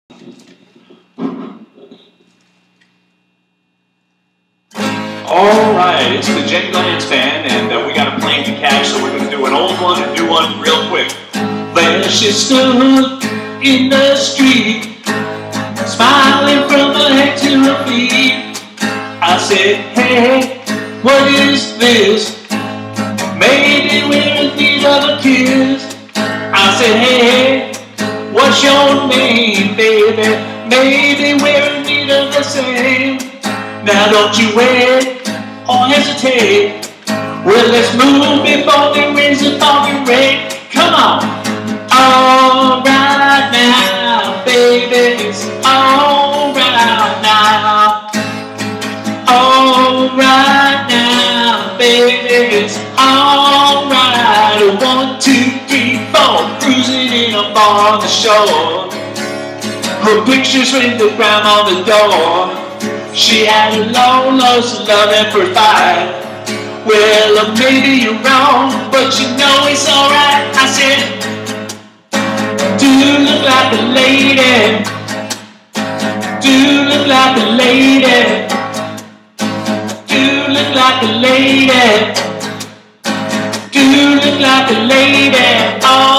Alright, it's the Glantz band, and we got a plane to catch, so we're going to do an old one and new one real quick. There she stood in the street, smiling from her head to her feet. I said, hey, what is this? Maybe we're in need of a kiss. I said, hey, what's your name, baby? Maybe we're in need of the same. Now don't you wait or hesitate. Well, let's move before the winds of falling rain. Come on. All right now, baby, it's all right now. All right now, baby, it's all right. 1, 2, 3, 4, cruising in up on the shore. Her pictures in the ground on the door. She had a long lost love at first bite. Well, maybe you're wrong, but you know it's alright. I said, do you look like a lady? Do you look like a lady? Do you look like a lady? Do you look like a lady? Oh,